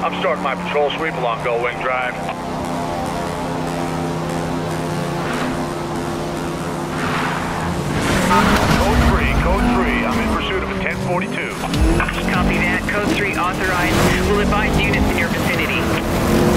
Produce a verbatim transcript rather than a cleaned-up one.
I'm starting my patrol sweep along Gullwing Drive. Code three, Code three. I'm in pursuit of a ten forty-two. Copy that. Code three authorized. We'll advise units in your vicinity.